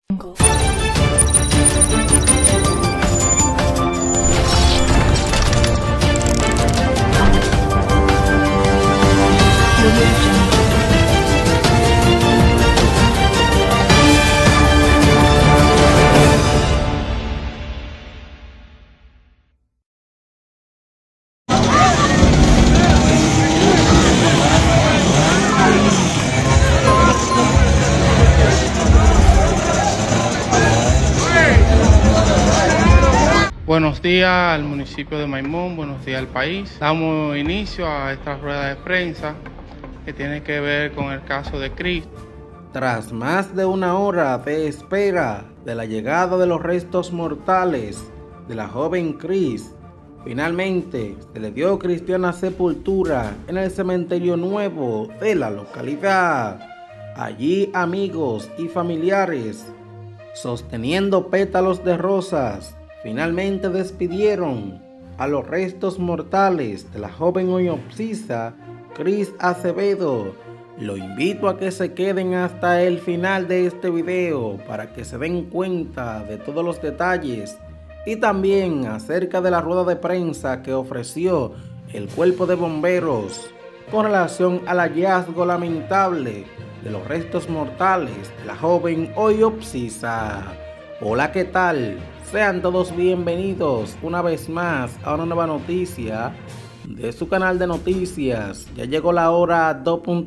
Buenos días al municipio de Maimón, buenos días al país. Damos inicio a esta rueda de prensa que tiene que ver con el caso de Chris. Tras más de una hora de espera de la llegada de los restos mortales de la joven Chris, finalmente se le dio cristiana sepultura en el cementerio nuevo de la localidad. Allí amigos y familiares, sosteniendo pétalos de rosas, finalmente despidieron a los restos mortales de la joven hoy obsesa Chris Acevedo. Lo invito a que se queden hasta el final de este video para que se den cuenta de todos los detalles y también acerca de la rueda de prensa que ofreció el cuerpo de bomberos con relación al hallazgo lamentable de los restos mortales de la joven hoy obsesa. Hola, ¿qué tal? Sean todos bienvenidos una vez más a una nueva noticia de su canal de noticias. Ya llegó la hora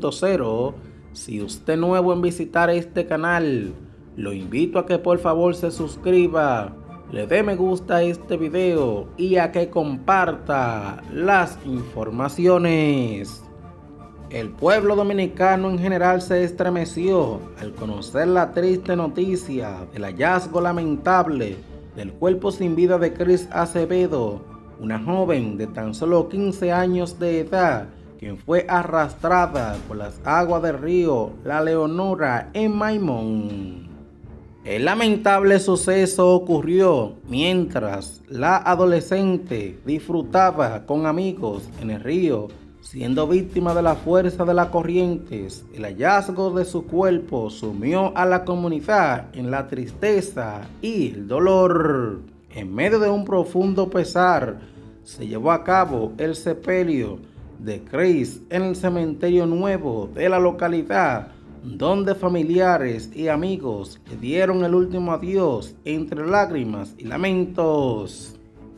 2.0. Si usted es nuevo en visitar este canal, lo invito a que por favor se suscriba, le dé me gusta a este video y a que comparta las informaciones. El pueblo dominicano en general se estremeció al conocer la triste noticia del hallazgo lamentable del cuerpo sin vida de Chris Acevedo, una joven de tan solo 15 años de edad, quien fue arrastrada por las aguas del río La Leonora en Maimón. El lamentable suceso ocurrió mientras la adolescente disfrutaba con amigos en el río, siendo víctima de la fuerza de las corrientes. El hallazgo de su cuerpo sumió a la comunidad en la tristeza y el dolor. En medio de un profundo pesar, se llevó a cabo el sepelio de Chris en el cementerio nuevo de la localidad, donde familiares y amigos le dieron el último adiós entre lágrimas y lamentos.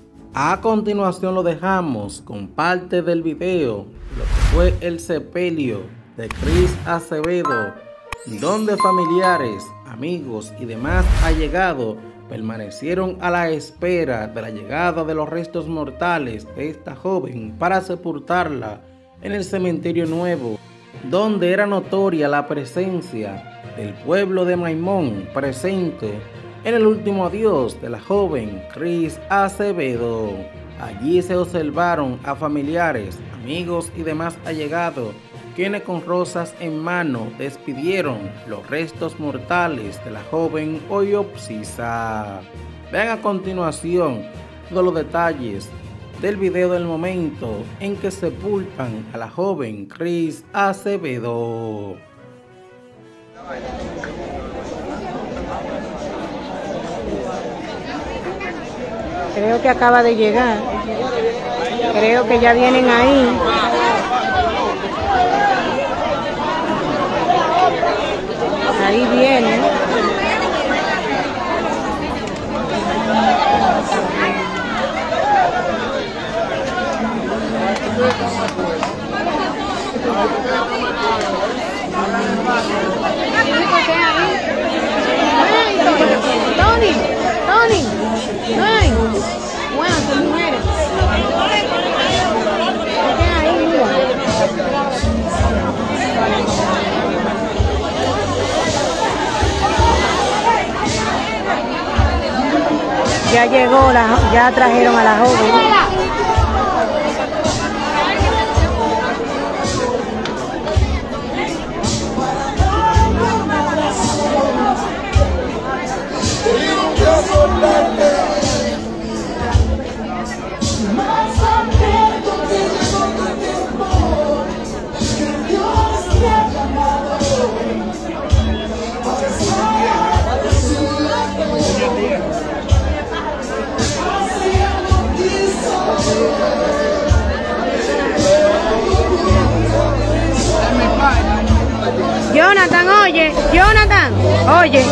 A continuación lo dejamos con parte del video de lo que fue el sepelio de Chris Acevedo, donde familiares, amigos y demás allegados permanecieron a la espera de la llegada de los restos mortales de esta joven para sepultarla en el cementerio nuevo, donde era notoria la presencia del pueblo de Maimón presente en el último adiós de la joven Chris Acevedo. Allí se observaron a familiares, amigos y demás allegados, quienes con rosas en mano despidieron los restos mortales de la joven hoy obsesa. Vean a continuación todos los detalles del video del momento en que sepultan a la joven Chris Acevedo. Creo que acaba de llegar. Creo que ya vienen ahí. Ahí vienen. Tony, ¡ay! Bueno, tus mujeres. Ahí, mira. Ya llegó, ya trajeron a la joven. Jonathan, oye.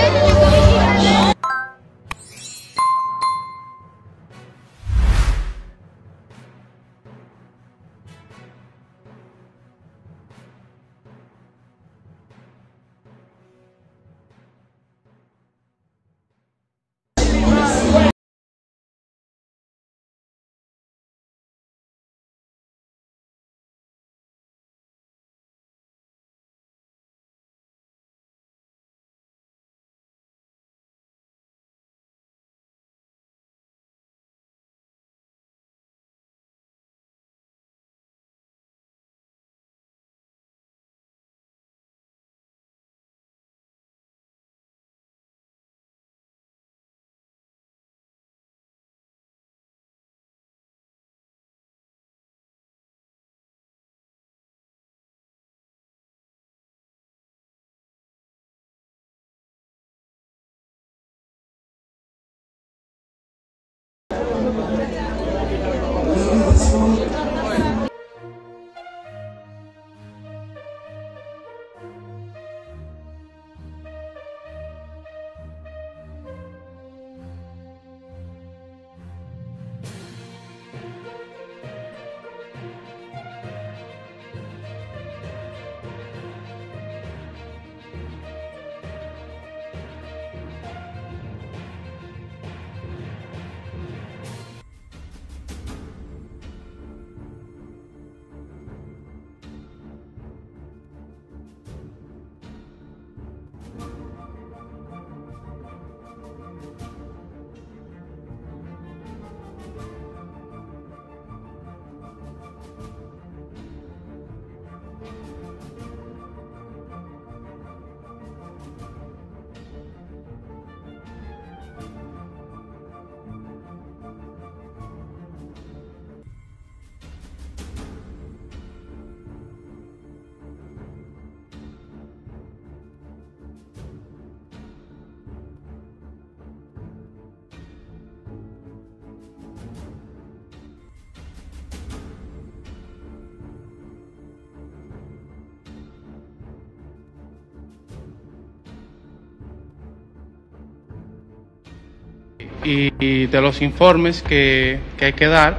Y de los informes que hay que dar,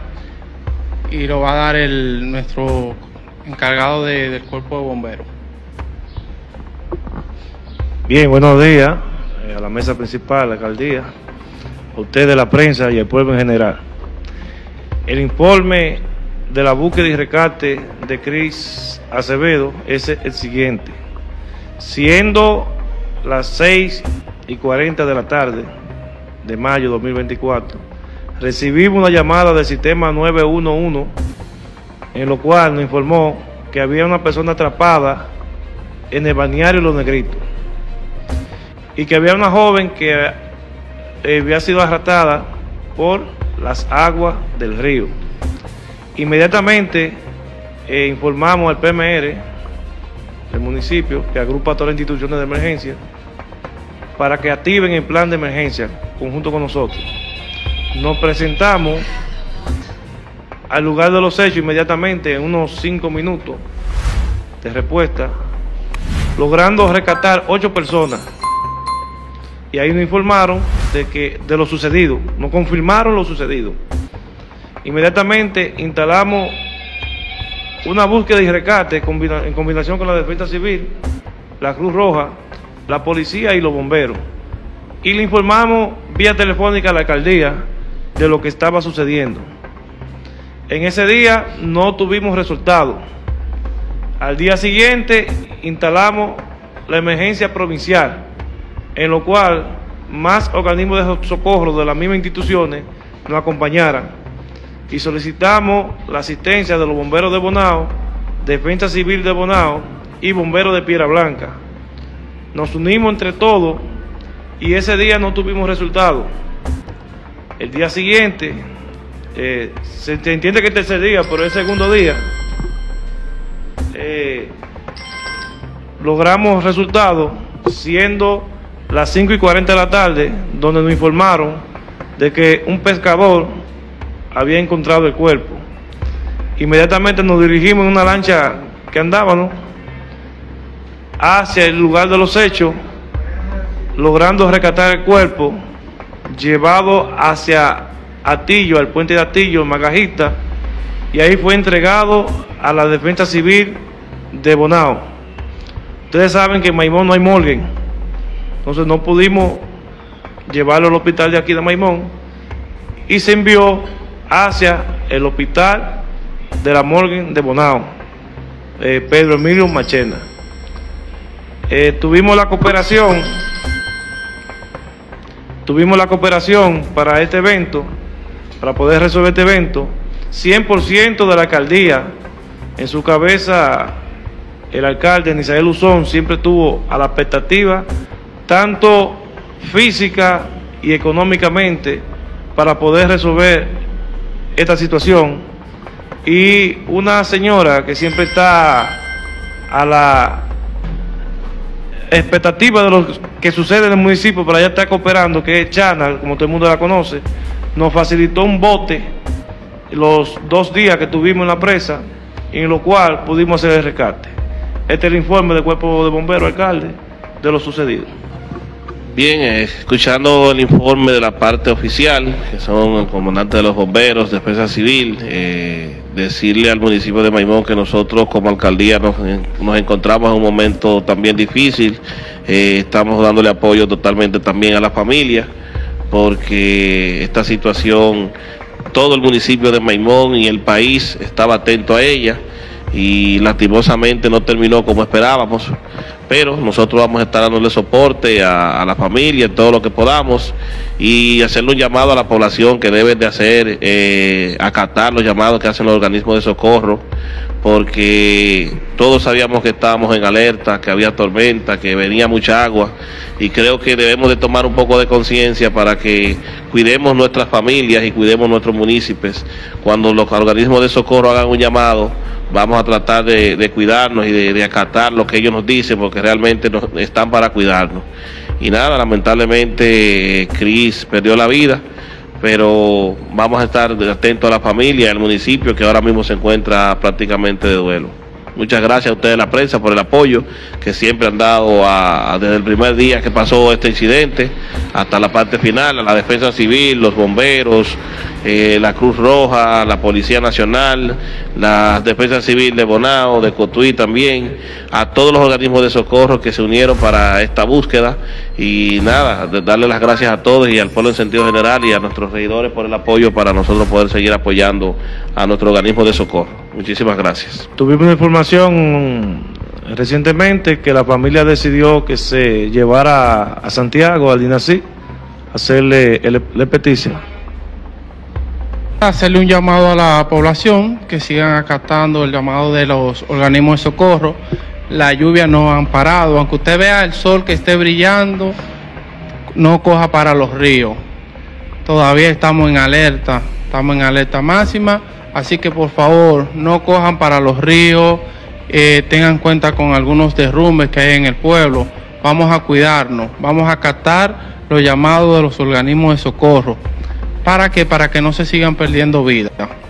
y lo va a dar nuestro encargado del cuerpo de bomberos. Bien, buenos días a la mesa principal, la alcaldía, a ustedes, la prensa y al pueblo en general. El informe de la búsqueda y rescate de Cris Acevedo es el siguiente. Siendo las 6:40 de la tarde de mayo de 2024, recibimos una llamada del sistema 911, en lo cual nos informó que había una persona atrapada en el balneario Los Negritos y que había una joven que había sido arrastrada por las aguas del río. Inmediatamente informamos al PMR del municipio, que agrupa todas las instituciones de emergencia, para que activen el plan de emergencia conjunto con nosotros. Nos presentamos al lugar de los hechos inmediatamente en unos 5 minutos de respuesta, logrando rescatar 8 personas. Y ahí nos informaron de lo sucedido, nos confirmaron lo sucedido. Inmediatamente instalamos una búsqueda y rescate en combinación con la Defensa Civil, la Cruz Roja, la policía y los bomberos. Y le informamos vía telefónica a la alcaldía de lo que estaba sucediendo. En ese día no tuvimos resultados. Al día siguiente instalamos la emergencia provincial, en lo cual más organismos de socorro de las mismas instituciones nos acompañaran, y solicitamos la asistencia de los bomberos de Bonao, Defensa Civil de Bonao y bomberos de Piedra Blanca. Nos unimos entre todos y ese día no tuvimos resultados. El día siguiente, se entiende que el tercer día, pero el segundo día, logramos resultados, siendo las 5:40 de la tarde, donde nos informaron de que un pescador había encontrado el cuerpo. Inmediatamente nos dirigimos en una lancha que andábamos hacia el lugar de los hechos, logrando rescatar el cuerpo, llevado hacia Atillo, al puente de Atillo, en Magajita, y ahí fue entregado a la Defensa Civil de Bonao. Ustedes saben que en Maimón no hay morgue, entonces no pudimos llevarlo al hospital de aquí de Maimón, y se envió hacia el hospital de la morgue de Bonao, Pedro Emilio Machena. Tuvimos la cooperación para este evento, para poder resolver este evento, 100% de la alcaldía. En su cabeza, el alcalde Nisael Luzón siempre estuvo a la expectativa, tanto física y económicamente, para poder resolver esta situación. Y una señora que siempre está a la expectativa de lo que sucede en el municipio, para allá está cooperando, que es Chana, como todo el mundo la conoce, nos facilitó un bote los 2 días que tuvimos en la presa, en lo cual pudimos hacer el rescate. Este es el informe del Cuerpo de Bomberos, alcalde, de lo sucedido. Bien, escuchando el informe de la parte oficial, que son el comandante de los bomberos, Defensa Civil, decirle al municipio de Maimón que nosotros como alcaldía nos encontramos en un momento también difícil. Estamos dándole apoyo totalmente también a la familia, porque esta situación, todo el municipio de Maimón y el país estaba atento a ella, y lastimosamente no terminó como esperábamos, pero nosotros vamos a estar dándole soporte a la familia en todo lo que podamos, y hacerle un llamado a la población que debe de hacer, acatar los llamados que hacen los organismos de socorro, porque todos sabíamos que estábamos en alerta, que había tormenta, que venía mucha agua, y creo que debemos de tomar un poco de conciencia para que cuidemos nuestras familias y cuidemos nuestros municipios. Cuando los organismos de socorro hagan un llamado, vamos a tratar de cuidarnos y de acatar lo que ellos nos dicen, porque realmente están para cuidarnos. Y nada, lamentablemente Cris perdió la vida, pero vamos a estar atentos a la familia, al municipio, que ahora mismo se encuentra prácticamente de duelo. Muchas gracias a ustedes, la prensa, por el apoyo que siempre han dado desde el primer día que pasó este incidente hasta la parte final, a la Defensa Civil, los bomberos, la Cruz Roja, la Policía Nacional, la Defensa Civil de Bonao, de Cotuí también, a todos los organismos de socorro que se unieron para esta búsqueda. Y nada, darle las gracias a todos y al pueblo en sentido general, y a nuestros regidores por el apoyo para nosotros poder seguir apoyando a nuestro organismo de socorro. Muchísimas gracias. Tuvimos información recientemente que la familia decidió que se llevara a Santiago, al INACI, a hacerle el petición. Hacerle un llamado a la población que sigan acatando el llamado de los organismos de socorro. La lluvia no han parado, aunque usted vea el sol que esté brillando, no coja para los ríos. Todavía estamos en alerta máxima, así que por favor no cojan para los ríos, tengan cuenta con algunos derrumbes que hay en el pueblo. Vamos a cuidarnos, vamos a acatar los llamados de los organismos de socorro. ¿Para qué? Para que no se sigan perdiendo vidas.